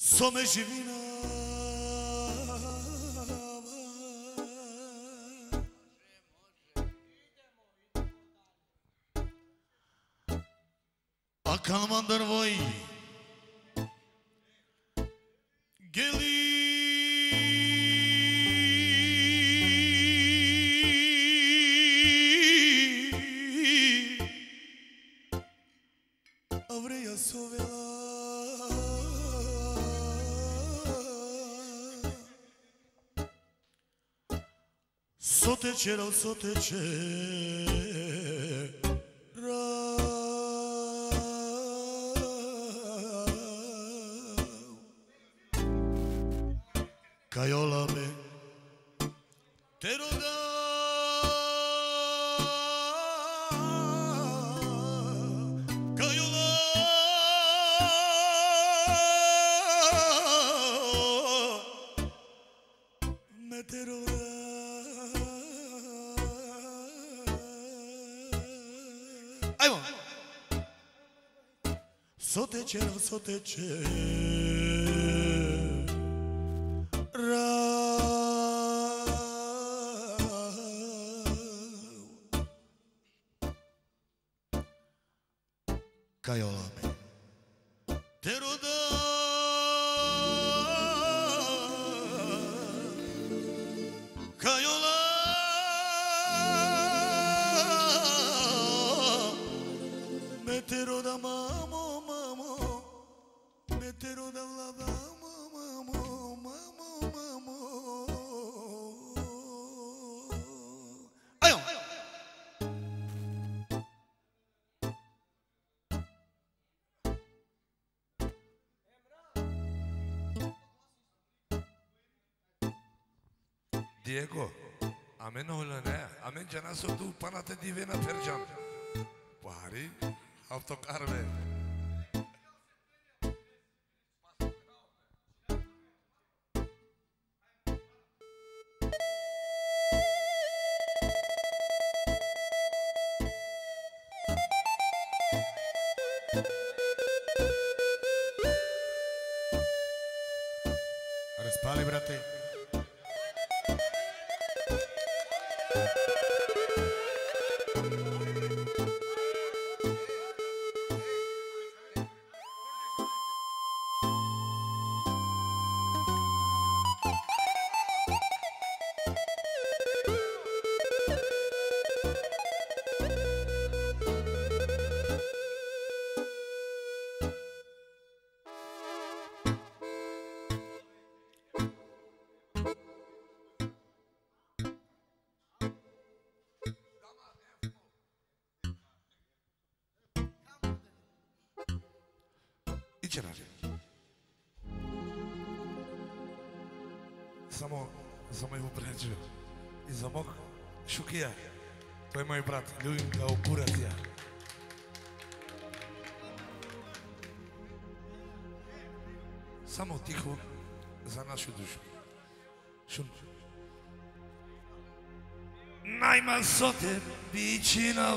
Some živina a kalmandır vay geli avreja sovela Soteče, soteče Caiola me te roda Caiola me te roda Soteče, soteče Caiola me te roda Caiola me te roda mamo me te roda lava mamo Aio Diego, amen olane, amen cana sotu panate divena perjam. Pari, autocarve. Răspali, brate. Samo его братью. И замок Шукия. Той мой брат, любим kao kurac ja. Samo tiho za našu dušu. Šum. Najma sote bičinov.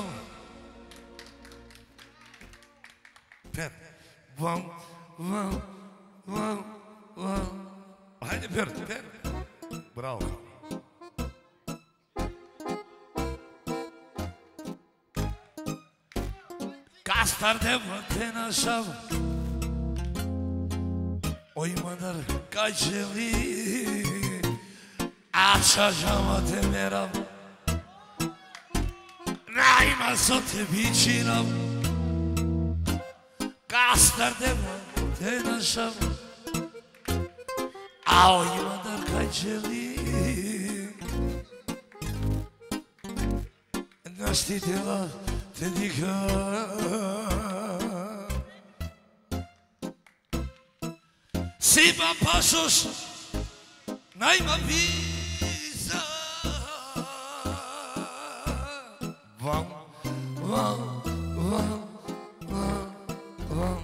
Per. Vam, vam, vam, vam. Hajde, per, per. Bravo. Castar de mate nașava Oi mădăr ca celi Așa jama te merav Naima să te bicinav Castar de mate nașava Oi mădăr ca celi Naști de la te dică Sipa pasos Naima visa Vam, vam, vam, vam, vam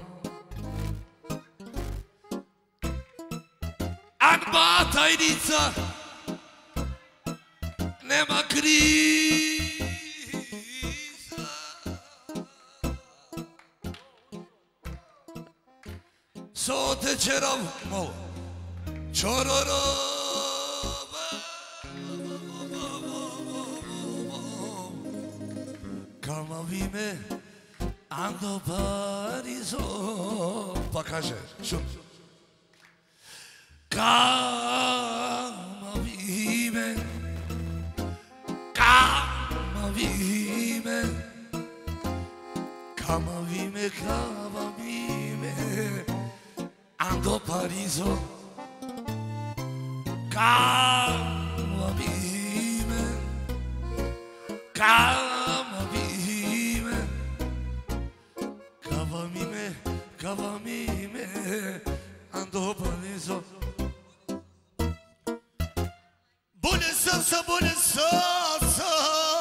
Anba tajnica Nema kriza So te čerav, malo. Čororo. Calma vime, ando parizo. Pa kaže, šut. Calma vime, calma vime, calma vime, calma vime, ando parizo. Calma vime, calma vime, calma vime, calma vime, ando parizo. Bună salsa, bună salsa.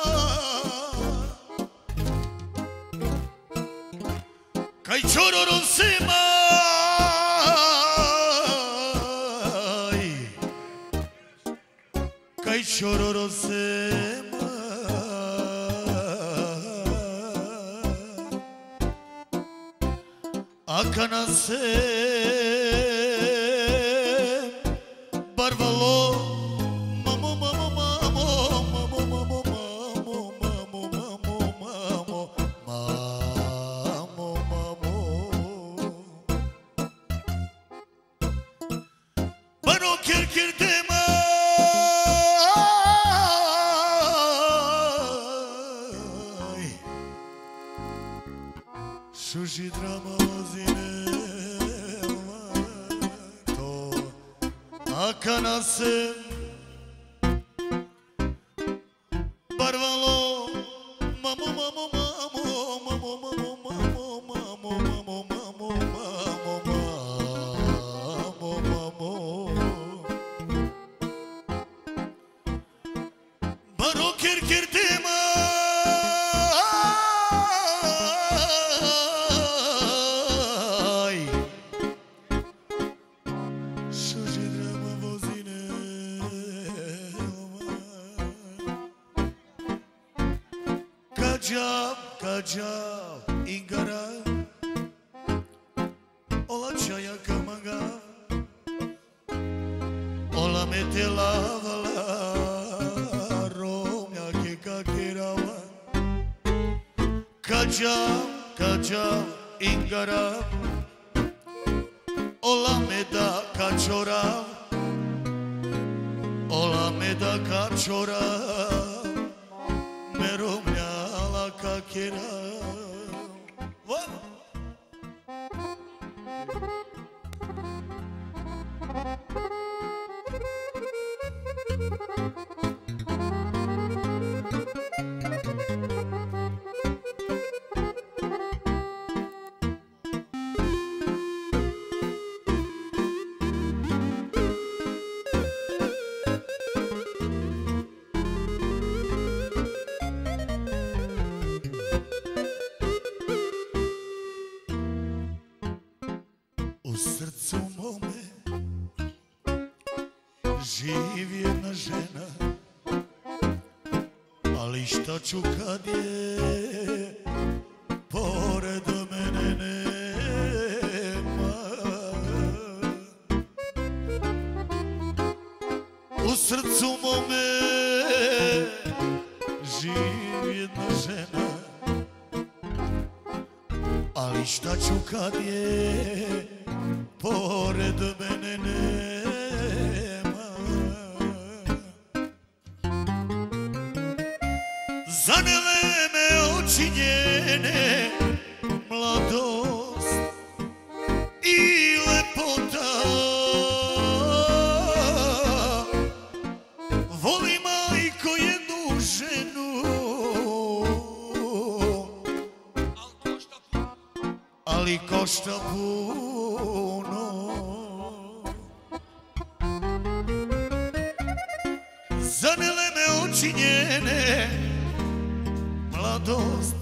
Cai ciororo se mai, cai ciororo se mai. Akana se barvalo. Sushi drama ozine to akana se barvalo mamo mamo mamo mamo mamo mamo mamo mamo mamo mamo mamo baro kirkirtema Kacau ingara ola čaja kamaga ola mete lavala romja ke kakirava Kacau ingara ola meda kachora ola meda kachora meromja kakira. U srcu mome živi jedna žena, ali šta ću kad je pored mene nema. U srcu mome živi jedna žena, ali šta ću kad je pored mene nema. Zanele me oči njene, mladost i lepota. Voli majko jednu ženu, ali košta puno. Zanele me oči njene, mladost